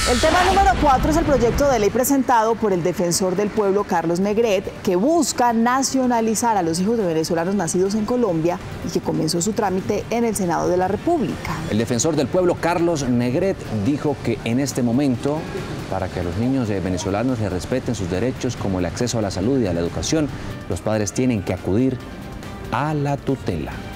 El tema número 4 es el proyecto de ley presentado por el defensor del pueblo, Carlos Negret, que busca nacionalizar a los hijos de venezolanos nacidos en Colombia y que comenzó su trámite en el Senado de la República. El defensor del pueblo, Carlos Negret, dijo que en este momento, para que a los niños venezolanos les respeten sus derechos como el acceso a la salud y a la educación, los padres tienen que acudir a la tutela.